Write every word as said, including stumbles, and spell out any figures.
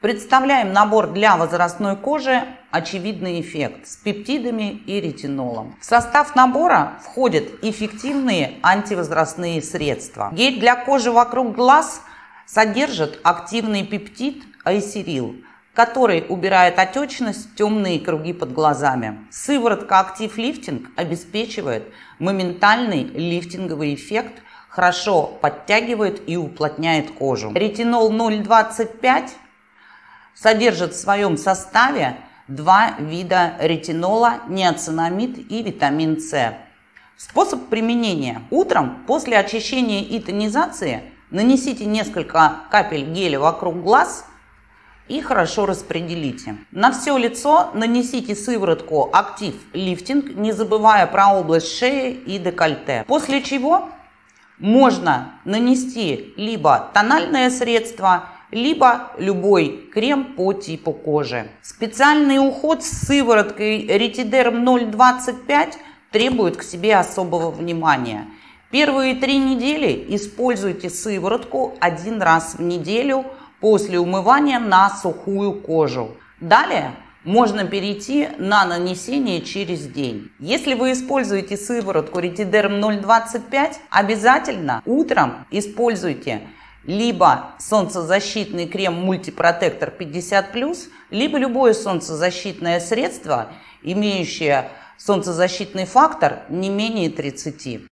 Представляем набор для возрастной кожи «Очевидный эффект» с пептидами и ретинолом. В состав набора входят эффективные антивозрастные средства. Гель для кожи вокруг глаз содержит активный пептид айсерил, который убирает отечность, темные круги под глазами. Сыворотка Active Lifting обеспечивает моментальный лифтинговый эффект, хорошо подтягивает и уплотняет кожу. Ретинол ноль двадцать пять содержит в своем составе два вида ретинола, ниацинамид и витамин С. Способ применения. Утром после очищения и тонизации нанесите несколько капель геля вокруг глаз и хорошо распределите. На все лицо нанесите сыворотку Active Lifting, не забывая про область шеи и декольте. После чего можно нанести либо тональное средство, либо любой крем по типу кожи. Специальный уход с сывороткой Ретидерм ноль двадцать пять требует к себе особого внимания. Первые три недели используйте сыворотку один раз в неделю после умывания на сухую кожу. Далее можно перейти на нанесение через день. Если вы используете сыворотку Ретидерм ноль двадцать пять, обязательно утром используйте либо солнцезащитный крем мультипротектор пятьдесят плюс, либо любое солнцезащитное средство, имеющее солнцезащитный фактор не менее тридцати.